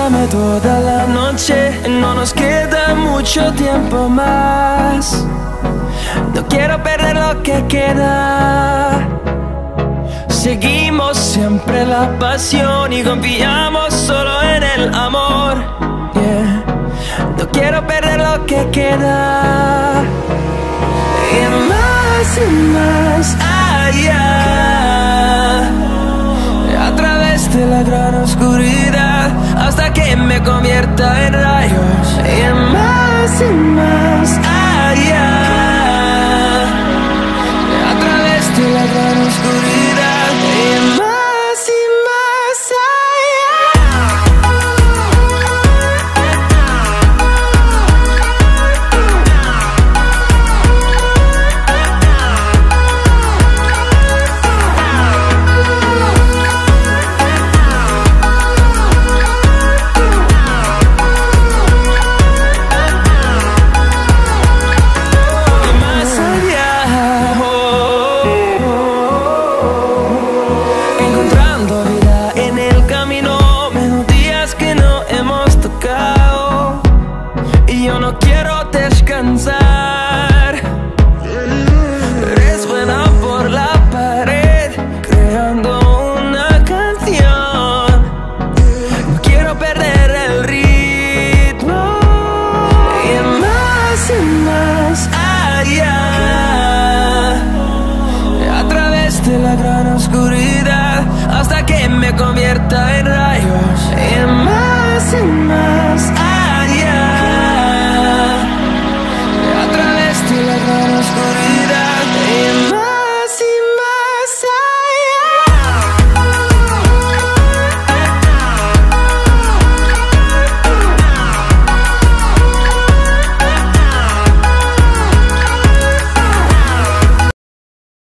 Dame toda la noche, no nos queda mucho tiempo más. No quiero perder lo que queda. Seguimos siempre la pasión y confiamos solo en el amor. Yeah. No quiero perder lo que queda. Y más allá, a través de la gran oscuridad, hasta que me convierta en rayos. Y más allá, a través de la gran oscuridad. Y más yo no quiero descansar.